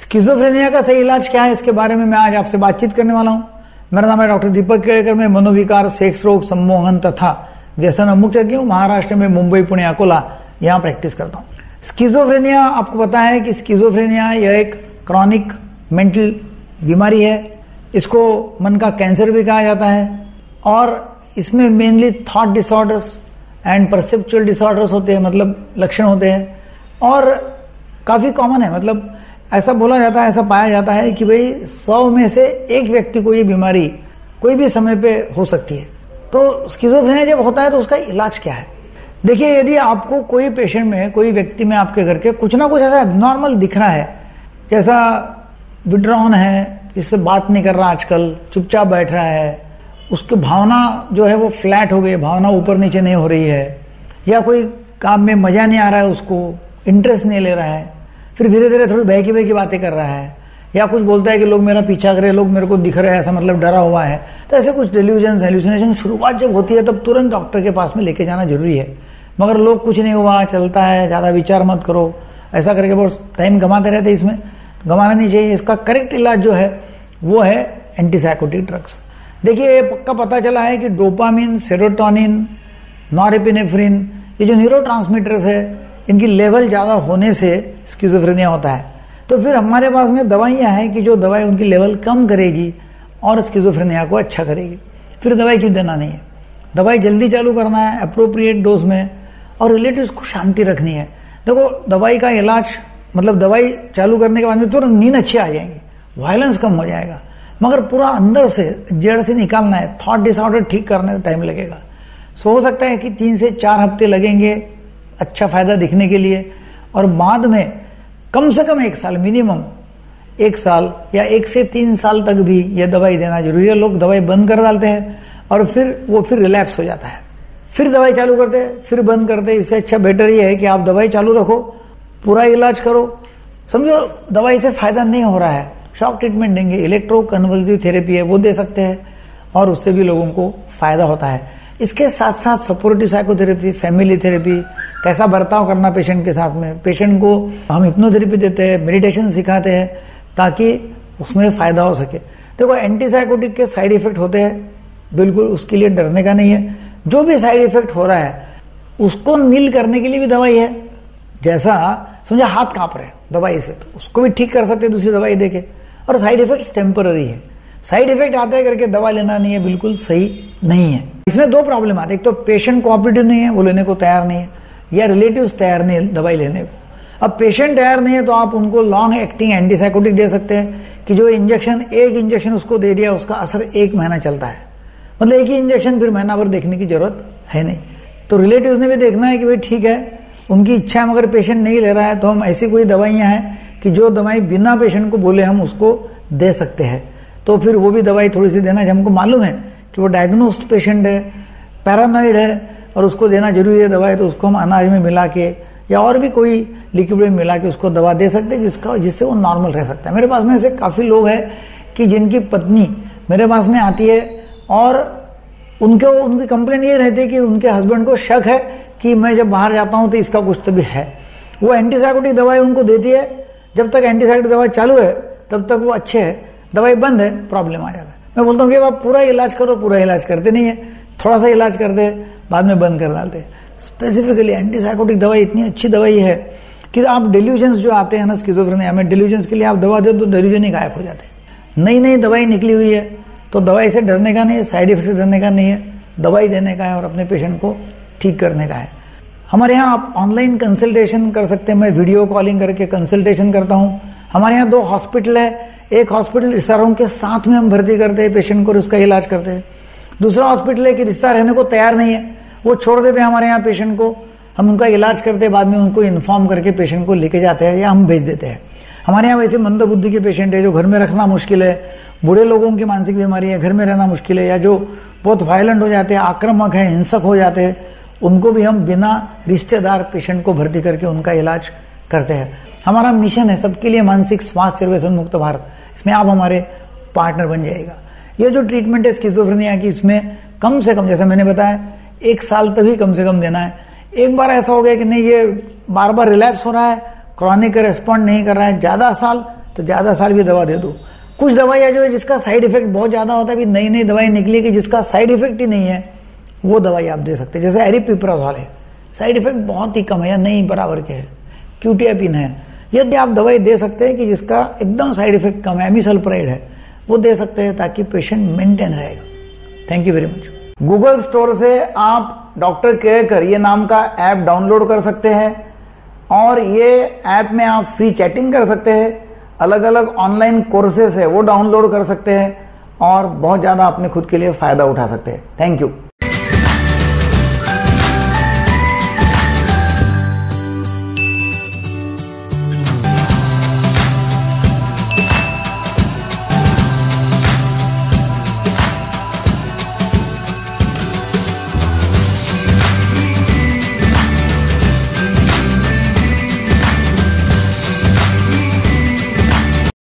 Schizophrenia का सही इलाज क्या है, इसके बारे में मैं आज आपसे बातचीत करने वाला हूं। मेरा नाम है डॉक्टर दीपक केळकर। मैं मनोविकार, सेक्स रोग, सम्मोहन तथा व्यसन मुक्त हूँ। महाराष्ट्र में मुंबई, पुणे, अकोला यहाँ प्रैक्टिस करता हूँ। स्किज़ोफ्रेनिया, आपको पता है कि स्किज़ोफ्रेनिया यह एक क्रॉनिक मेंटल बीमारी है। इसको मन का कैंसर भी कहा जाता है और इसमें mainly thought disorders and perceptual disorders होते हैं, मतलब लक्षण होते हैं और काफ़ी कॉमन है। मतलब ऐसा बोला जाता है, ऐसा पाया जाता है कि भाई 100 में से एक व्यक्ति को ये बीमारी कोई भी समय पे हो सकती है। तो स्किज़ोफ्रेनिया जब होता है तो उसका इलाज क्या है? देखिए, यदि आपको कोई पेशेंट में, कोई व्यक्ति में आपके घर के कुछ ना कुछ ऐसा एबनॉर्मल दिख रहा है, जैसा विड्रॉन है, इससे बात नहीं कर रहा, आजकल चुपचाप बैठ रहा है, उसकी भावना जो है वो फ्लैट हो गई, भावना ऊपर नीचे नहीं हो रही है, या कोई काम में मजा नहीं आ रहा है, उसको इंटरेस्ट नहीं ले रहा है, फिर धीरे धीरे थोड़ी बहकी बहकी बातें कर रहा है, या कुछ बोलता है कि लोग मेरा पीछा कर रहे हैं, लोग मेरे को दिख रहे हैं, ऐसा मतलब डरा हुआ है, तो ऐसे कुछ डेल्यूजन्स, हेलुसिनेशन शुरुआत जब होती है तब तुरंत डॉक्टर के पास में लेके जाना जरूरी है। मगर लोग कुछ नहीं हुआ, चलता है, ज़्यादा विचार मत करो, ऐसा करके बहुत टाइम गंवाते रहते, इसमें गंवाना नहीं चाहिए। इसका करेक्ट इलाज जो है वो है एंटीसाइकोटिक ड्रग्स। देखिए, ये पक्का पता चला है कि डोपामिन, सेरोटोनिन, नॉरेपिनेफ्रिन, ये जो न्यूरोट्रांसमीटर्स है, इनकी लेवल ज़्यादा होने से स्किज़ोफ्रेनिया होता है। तो फिर हमारे पास में दवाइयाँ हैं कि जो दवाई उनकी लेवल कम करेगी और स्किज़ोफ्रेनिया को अच्छा करेगी। फिर दवाई क्यों देना नहीं है, दवाई जल्दी चालू करना है अप्रोप्रिएट डोज में और रिलेटिव्स को शांति रखनी है। देखो, दवाई का इलाज मतलब दवाई चालू करने के बाद में तुरंत नींद अच्छी आ जाएगी, वायलेंस कम हो जाएगा, मगर पूरा अंदर से जड़ से निकालना है, थॉट डिसऑर्डर ठीक करने में टाइम लगेगा। सो हो सकता है कि 3 से 4 हफ्ते लगेंगे अच्छा फायदा दिखने के लिए, और बाद में कम से कम 1 साल, मिनिमम 1 साल या 1 से 3 साल तक भी यह दवाई देना जरूरी है। लोग दवाई बंद कर डालते हैं और फिर रिलैप्स हो जाता है, फिर दवाई चालू करते हैं, फिर बंद करते हैं। इससे अच्छा बेटर ये है कि आप दवाई चालू रखो, पूरा इलाज करो। समझो दवाई से फायदा नहीं हो रहा है, शॉक ट्रीटमेंट देंगे, इलेक्ट्रो कन्वल्सिव थेरेपी है वो दे सकते हैं और उससे भी लोगों को फायदा होता है। इसके साथ साथ सपोर्टिव साइकोथेरेपी, फैमिली थेरेपी, कैसा बर्ताव करना पेशेंट के साथ में, पेशेंट को हम हिप्नोथेरेपी देते हैं, मेडिटेशन सिखाते हैं ताकि उसमें फायदा हो सके। देखो, एंटीसाइकोटिक के साइड इफेक्ट होते हैं, बिल्कुल उसके लिए डरने का नहीं है। जो भी साइड इफेक्ट हो रहा है उसको नील करने के लिए भी दवाई है। जैसा समझो हाथ कांप रहे दवाई से, तो उसको भी ठीक कर सकते हैं दूसरी दवाई देके। और साइड इफेक्ट्स टेम्पररी है, साइड इफेक्ट आते हैं करके दवा लेना नहीं है, बिल्कुल सही नहीं है। इसमें 2 प्रॉब्लम आते हैं, एक तो पेशेंट कोऑपरेटिव नहीं है, वो लेने को तैयार नहीं है, या रिलेटिव्स तैयार नहीं है दवाई लेने को। अब पेशेंट तैयार नहीं है तो आप उनको लॉन्ग एक्टिंग एंटीसाइकोटिक दे सकते हैं कि जो इंजेक्शन, एक इंजेक्शन उसको दे दिया, उसका असर 1 महीना चलता है, मतलब एक ही इंजेक्शन, फिर महीना भर देखने की जरूरत है नहीं। तो रिलेटिव्स ने भी देखना है कि भाई ठीक है, उनकी इच्छा है मगर पेशेंट नहीं ले रहा है, तो हम ऐसी कोई दवाइयाँ हैं कि जो दवाई बिना पेशेंट को बोले हम उसको दे सकते हैं। तो फिर वो भी दवाई थोड़ी सी देना, हमको मालूम है कि वो डायग्नोस्ड पेशेंट है, पैरानॉइड है और उसको देना जरूरी है दवाई, तो उसको हम अनाज में मिला के या और भी कोई लिक्विड में मिला के उसको दवा दे सकते हैं जिससे वो नॉर्मल रह सकता है। मेरे पास में ऐसे काफ़ी लोग हैं कि जिनकी पत्नी मेरे पास में आती है और उनकी कंप्लेन ये रहती है कि उनके हस्बैंड को शक है कि मैं जब बाहर जाता हूँ तो इसका कुछ तो भी है। वो एंटीसाइकोटिक दवाई उनको देती है, जब तक एंटीसाइकोटिक दवाई चालू है तब तक वो अच्छे है, दवाई बंद है प्रॉब्लम आ जाता है। मैं बोलता हूँ कि आप पूरा इलाज करो, पूरा इलाज करते नहीं है, थोड़ा सा इलाज करते हैं, बाद में बंद कर डालते हैं। स्पेसिफिकली एंटीसाइकोटिक दवाई इतनी अच्छी दवाई है कि आप डेल्यूजन्स जो आते हैं ना स्किज़ोफ्रेनिया में, डेल्यूजन्स के लिए आप दवा दे तो डेल्यूजन ही गायब हो जाते हैं। नई नई दवाई निकली हुई है, तो दवाई से डरने का नहीं है, साइड इफेक्ट से डरने का नहीं है, दवाई देने का है और अपने पेशेंट को ठीक करने का है। हमारे यहाँ आप ऑनलाइन कंसल्टेशन कर सकते हैं, मैं वीडियो कॉलिंग करके कंसल्टेशन करता हूँ। हमारे यहाँ 2 हॉस्पिटल है, एक हॉस्पिटल रिश्ता रूम के साथ में हम भर्ती करते हैं पेशेंट को और उसका इलाज करते हैं। दूसरा हॉस्पिटल है कि रिश्ता रहने को तैयार नहीं है, वो छोड़ देते हैं हमारे यहाँ पेशेंट को, हम उनका इलाज करते हैं, बाद में उनको इन्फॉर्म करके पेशेंट को लेके जाते हैं या हम भेज देते हैं। हमारे यहाँ वैसे मंदबुद्धि के पेशेंट है, जो घर में रखना मुश्किल है, बूढ़े लोगों की मानसिक बीमारी है, घर में रहना मुश्किल है, या जो बहुत वायलेंट हो जाते हैं, आक्रामक है, हिंसक हो जाते हैं, उनको भी हम बिना रिश्तेदार पेशेंट को भर्ती करके उनका इलाज करते हैं। हमारा मिशन है सबके लिए मानसिक स्वास्थ्य और व्यसन मुक्त भारत, इसमें आप हमारे पार्टनर बन जाएगा। ये जो ट्रीटमेंट है स्किज़ोफ्रेनिया की, इसमें कम से कम, जैसा मैंने बताया, 1 साल तक ही कम से कम देना है। एक बार ऐसा हो गया कि नहीं, ये बार बार रिलैप्स हो रहा है, क्रॉनिक रेस्पॉन्ड नहीं कर रहा है, ज़्यादा साल तो ज़्यादा साल भी दवा दे दो। कुछ दवाइयाँ जो है जिसका साइड इफेक्ट बहुत ज़्यादा होता है, अभी नई नई दवाई निकली कि जिसका साइड इफेक्ट ही नहीं है, वो दवाई आप दे सकते हैं। जैसे एरिपिप्राजोल है, साइड इफेक्ट बहुत ही कम है या नहीं बराबर के है। क्यूटियापिन है, यदि आप दवाई दे सकते हैं कि जिसका एकदम साइड इफेक्ट कम है, एमिसल्प्राइड है, वो दे सकते हैं ताकि पेशेंट मेंटेन रहेगा। Thank you very much. Google store से आप डॉक्टर केयरकर ये नाम का ऐप डाउनलोड कर सकते हैं और ये ऐप में आप फ्री चैटिंग कर सकते हैं, अलग अलग ऑनलाइन कोर्सेस है वो डाउनलोड कर सकते हैं और बहुत ज़्यादा अपने खुद के लिए फ़ायदा उठा सकते हैं। Thank you.